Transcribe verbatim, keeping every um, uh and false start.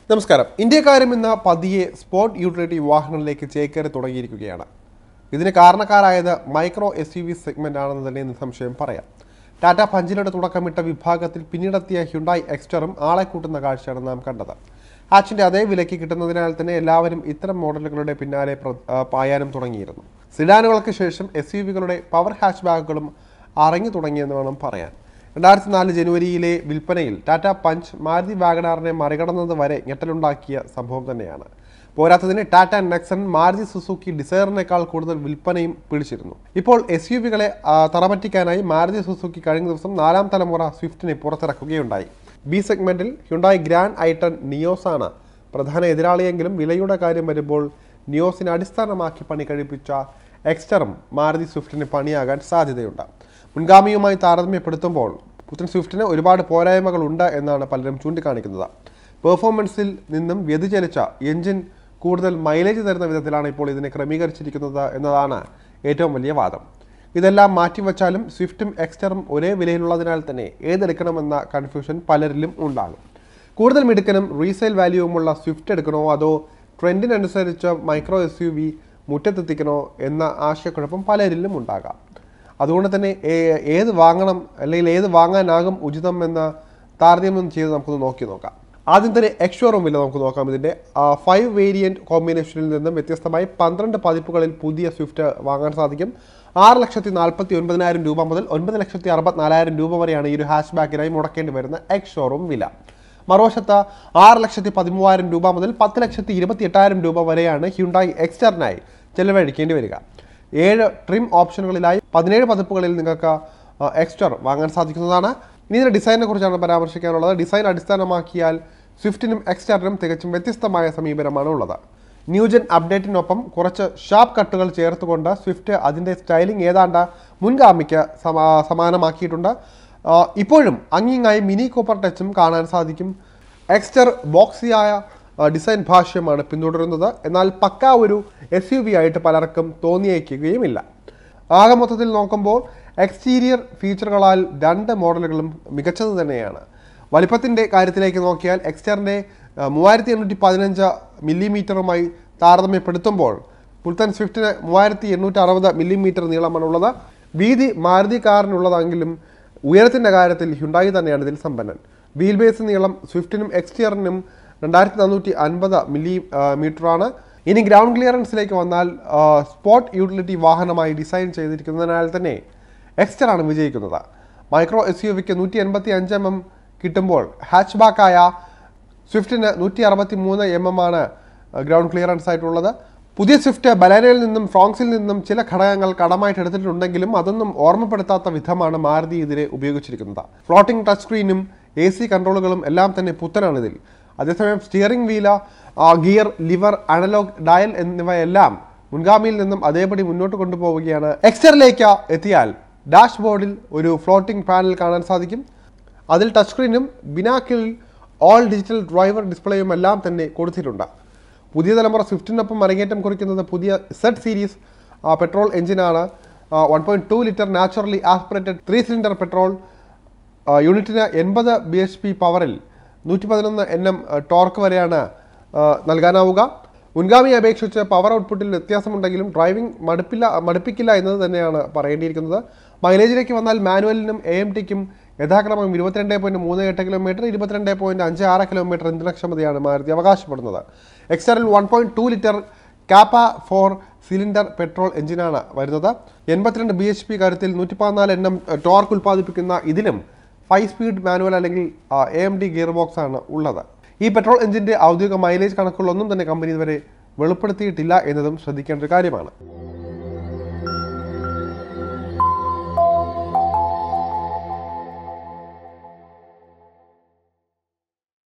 നമസ്കാരം. ഇന്ത്യക്കാരും ഇന്ന് പതിയെ സ്പോർട്ട് യൂട്ടിലിറ്റി വാഹനങ്ങളിലേക്ക് ചേക്കേറി തുടങ്ങിയിരിക്കുകയാണ്. ഇതിന് കാരണക്കാരായത് micro S U V segment ആണെന്ന് തന്നെ നിസ്സംശയം പറയാം. ടാറ്റ പഞ്ചിലൂടെ തുടക്കമിട്ട വിഭാഗത്തിൽ പിന്നീടെത്തിയ ഹ്യുണ്ടായി എക്സ്റ്ററും ആളെ കൂട്ടുന്ന കാഴ്ചയാണ് നാം കണ്ടത്. ഹാച്ചിന്റെ അതേ വിലയ്ക്ക് കിട്ടുന്നതിനാൽ തന്നെ എല്ലാവരും ഇത്തരം മോഡലുകളുടെ പിന്നാലെ പായാനും തുടങ്ങിയിരുന്നു. സിഡാനുകൾക്ക് ശേഷം എസ് യു വികളുടെ പവർ ഹാച്ച് ബാഗുകളും അറങ്ങി തുടങ്ങിയെന്ന് വേണം പറയാൻ. രണ്ടായിരത്തി നാല് ജനുവരിയിലെ വിൽപ്പനയിൽ ടാറ്റ പഞ്ച് മാരുതി വാഗണാറിനെ മറികടന്നത് വരെ ഞെട്ടലുണ്ടാക്കിയ സംഭവം തന്നെയാണ്. പോരാത്തതിന് ടാറ്റ നെക്സൺ മാരുതി സുസുക്കി ഡിസയറിനേക്കാൾ കൂടുതൽ വിൽപ്പനയും പിടിച്ചിരുന്നു. ഇപ്പോൾ എസ് യു വികളെ തറപറ്റിക്കാനായി മാരുതി സുസുക്കി കഴിഞ്ഞ ദിവസം നാലാം തലമുറ സ്വിഫ്റ്റിനെ പുറത്തിറക്കുകയുണ്ടായി. ബി സെഗ്മെന്റിൽ ഹ്യുണ്ടായി ഗ്രാൻഡ് ഐട്ടൺ നിയോസാണ് പ്രധാന എതിരാളിയെങ്കിലും വിലയുടെ കാര്യം വരുമ്പോൾ നിയോസിനെ അടിസ്ഥാനമാക്കി പണി കഴിപ്പിച്ച എക്സ്റ്ററും മാരുതി സ്വിഫ്റ്റിന് പണിയാകാൻ സാധ്യതയുണ്ട്. മുൻഗാമിയുമായി താരതമ്യപ്പെടുത്തുമ്പോൾ പുത്തൻ സ്വിഫ്റ്റിന് ഒരുപാട് പോരായ്മകളുണ്ട് എന്നാണ് പലരും ചൂണ്ടിക്കാണിക്കുന്നത്. പെർഫോമൻസിൽ നിന്നും വ്യതിചലിച്ച എഞ്ചിൻ കൂടുതൽ മൈലേജ് തരുന്ന വിധത്തിലാണ് ഇപ്പോൾ ഇതിനെ ക്രമീകരിച്ചിരിക്കുന്നത് എന്നതാണ് ഏറ്റവും വലിയ വാദം. ഇതെല്ലാം മാറ്റിവെച്ചാലും സ്വിഫ്റ്റും എക്സ്റ്ററും ഒരേ വിലയിലുള്ളതിനാൽ തന്നെ ഏതെടുക്കണമെന്ന കൺഫ്യൂഷൻ പലരിലും ഉണ്ടാകും. കൂടുതൽ മിടുക്കനും റീസെയിൽ വാല്യൂവുമുള്ള സ്വിഫ്റ്റ് എടുക്കണോ അതോ ട്രെൻഡിനനുസരിച്ച് മൈക്രോ എസ് യു വി മുറ്റത്തെത്തിക്കണോ എന്ന ആശയക്കുഴപ്പം പലരിലും ഉണ്ടാകാം. അതുകൊണ്ട് തന്നെ ഏത് വാങ്ങണം അല്ലെങ്കിൽ ഏത് വാങ്ങാനാകും ഉചിതം എന്ന താരതമ്യം ചെയ്ത് നമുക്കൊന്ന് നോക്കി നോക്കാം. ആദ്യം തന്നെ എക്സ്ഷോറൂം വില നമുക്ക് നോക്കാം. ഇതിൻ്റെ ഫൈവ് വേരിയൻറ്റ് കോമ്പിനേഷനിൽ നിന്നും വ്യത്യസ്തമായി പന്ത്രണ്ട് പതിപ്പുകളിൽ പുതിയ സ്വിഫ്റ്റ് വാങ്ങാൻ സാധിക്കും. ആറ് ലക്ഷത്തി നാൽപ്പത്തി ഒൻപതിനായിരം രൂപ മുതൽ ഒൻപത് ലക്ഷത്തി അറുപത്തിനാലായിരം രൂപ വരെയാണ് ഈ ഒരു ഹാച്ച് ബാക്കിനായി മുടക്കേണ്ടി വരുന്ന എക്സ്ഷോറൂം വില. മറുവശത്ത് ആറ് ലക്ഷത്തി പതിമൂവായിരം രൂപ മുതൽ പത്ത് ലക്ഷത്തി ഇരുപത്തി എട്ടായിരം രൂപ വരെയാണ് ഹ്യുണ്ടായി എക്സ്റ്ററിനായി ചെലവഴിക്കേണ്ടി വരിക. ഏഴ് ട്രിം ഓപ്ഷനുകളിലായി പതിനേഴ് പതിപ്പുകളിൽ നിങ്ങൾക്ക് എക്സ്റ്റർ വാങ്ങാൻ സാധിക്കുന്നതാണ്. ഇനി ഇതിൻ്റെ ഡിസൈനിനെ കുറിച്ചാണ് പരാമർശിക്കാനുള്ളത്. ഡിസൈൻ അടിസ്ഥാനമാക്കിയാൽ സ്വിഫ്റ്റിനും എക്സ്റ്ററിനും തികച്ചും വ്യത്യസ്തമായ സമീപനമാണ് ഉള്ളത്. ന്യൂജൻ അപ്ഡേറ്റിനൊപ്പം കുറച്ച് ഷാർപ്പ് കട്ടുകൾ ചേർത്തുകൊണ്ട് സ്വിഫ്റ്റ് അതിൻ്റെ സ്റ്റൈലിംഗ് ഏതാണ്ട് മുൻഗാമിക്ക് സമാ സമാനമാക്കിയിട്ടുണ്ട്. ഇപ്പോഴും അങ്ങിങ്ങായി മിനി കൂപ്പർ ടച്ചും കാണാൻ സാധിക്കും. എക്സ്റ്റർ ബോക്സിയായ ഡിസൈൻ ഭാഷ്യമാണ് പിന്തുടരുന്നത്. എന്നാൽ പക്ക ഒരു എസ് യു വി ആയിട്ട് പലർക്കും തോന്നിയേക്കുകയുമില്ല. ആകെ മൊത്തത്തിൽ നോക്കുമ്പോൾ എക്സ്റ്റീരിയർ ഫീച്ചറുകളാൽ രണ്ട് മോഡലുകളും മികച്ചത് തന്നെയാണ്. വലിപ്പത്തിൻ്റെ കാര്യത്തിലേക്ക് നോക്കിയാൽ എക്സ്റ്ററിൻ്റെ മൂവായിരത്തി എണ്ണൂറ്റി പതിനഞ്ച് മില്ലിമീറ്ററുമായി താരതമ്യപ്പെടുത്തുമ്പോൾ പുത്തൻ സ്വിഫ്റ്റിന് മൂവായിരത്തി എണ്ണൂറ്റി അറുപത് മില്ലിമീറ്റർ നീളമാണുള്ളത്. വീതി മാരുതി കാറിനുള്ളതെങ്കിലും ഉയരത്തിൻ്റെ കാര്യത്തിൽ ഹ്യുണ്ടായി തന്നെയാണ് ഇതിൽ സമ്പന്നൻ. വീൽ ബേസ് നീളം സ്വിഫ്റ്റിനും എക്സ്റ്റീരിയറിനും രണ്ടായിരത്തി നാനൂറ്റി അൻപത് മില്ലി മീറ്ററാണ്. ഇനി ഗ്രൗണ്ട് ക്ലിയറൻസിലേക്ക് വന്നാൽ സ്പോർട്ട് യൂട്ടിലിറ്റി വാഹനമായി ഡിസൈൻ ചെയ്തിരിക്കുന്നതിനാൽ തന്നെ എക്സ്റ്ററാണ് വിജയിക്കുന്നത്. മൈക്രോ എസ് യു വിക്ക് നൂറ്റി എൺപത്തി അഞ്ച് എം എം കിട്ടുമ്പോൾ ഹാച്ച് ബാക്കായ സ്വിഫ്റ്റിന് നൂറ്റി അറുപത്തി മൂന്ന് എം എം ആണ് ഗ്രൗണ്ട് ക്ലിയറൻസ് ആയിട്ടുള്ളത്. പുതിയ സ്വിഫ്റ്റ് ബലാനയിൽ നിന്നും ഫ്രോങ്സിൽ നിന്നും ചില ഘടകങ്ങൾ കടമായിട്ട് എടുത്തിട്ടുണ്ടെങ്കിലും അതൊന്നും ഓർമ്മപ്പെടുത്താത്ത വിധമാണ് മാരുതി ഇതിനെ ഉപയോഗിച്ചിരിക്കുന്നത്. ഫ്ലോട്ടിംഗ് ടച്ച് സ്ക്രീനും എ സി കൺട്രോളുകളും എല്ലാം തന്നെ പുത്തനാണിതിൽ. അതേസമയം സ്റ്റിയറിംഗ് വീല, ഗിയർ, ലിവർ, അനലോഗ് ഡയൽ എന്നിവയെല്ലാം മുൻഗാമിയിൽ നിന്നും അതേപടി മുന്നോട്ട് കൊണ്ടുപോവുകയാണ്. എക്സ്റ്ററിലേക്ക് എത്തിയാൽ ഡാഷ് ബോർഡിൽ ഒരു ഫ്ലോട്ടിംഗ് പാനൽ കാണാൻ സാധിക്കും. അതിൽ ടച്ച് സ്ക്രീനും ബിനാക്കിൽ ഓൾ ഡിജിറ്റൽ ഡ്രൈവർ ഡിസ്പ്ലേയും എല്ലാം തന്നെ കൊടുത്തിട്ടുണ്ട്. പുതിയ തലമുറ സ്വിഫ്റ്റിനൊപ്പം അരങ്ങേറ്റം കുറിക്കുന്നത് പുതിയ സെഡ് സീരീസ് പെട്രോൾ എഞ്ചിനാണ്. One point two litre naturally aspirated three cylinder petrol യൂണിറ്റിന് എൺപത് ബി എച്ച് പി പവറിൽ നൂറ്റി പതിനൊന്ന് എൻ എം ടോർക്ക് വരെയാണ് നൽകാനാവുക. മുൻഗാമിയെ അപേക്ഷിച്ച് പവർ ഔട്ട്പുട്ടിൽ വ്യത്യാസമുണ്ടെങ്കിലും ഡ്രൈവിംഗ് മടുപ്പില്ല മടുപ്പിക്കില്ല എന്നത് തന്നെയാണ് പറയേണ്ടിയിരിക്കുന്നത്. മൈലേജിലേക്ക് വന്നാൽ മാനുവലിനും എ എം ടിക്കും യഥാക്രമം ഇരുപത്തിരണ്ട് പോയിന്റ് മൂന്ന് എട്ട് കിലോമീറ്റർ ഇരുപത്തിരണ്ട് പോയിന്റ് അഞ്ച് ആറ് കിലോമീറ്റർ ഇന്ധനക്ഷമതയാണ് മാരുതി അവകാശപ്പെടുന്നത്. എക്സ്റ്ററിൽ one point two litre kappa four cylinder petrol എഞ്ചിനാണ് വരുന്നത്. എൺപത്തിരണ്ട് ബി എച്ച് പി കാര്യത്തിൽ നൂറ്റി പതിനാല് എൻ എം ടോർക്ക് ഉൽപ്പാദിപ്പിക്കുന്ന ഇതിലും ഫൈവ് സ്പീഡ് മാനുവൽ അല്ലെങ്കിൽ A M D gear box ആണ് ഉള്ളത്. ഈ പെട്രോൾ എഞ്ചിൻ്റെ ഔദ്യോഗിക മൈലേജ് കണക്കുകളൊന്നും തന്നെ കമ്പനി ഇതുവരെ വെളിപ്പെടുത്തിയിട്ടില്ല എന്നതും ശ്രദ്ധിക്കേണ്ട ഒരു കാര്യമാണ്.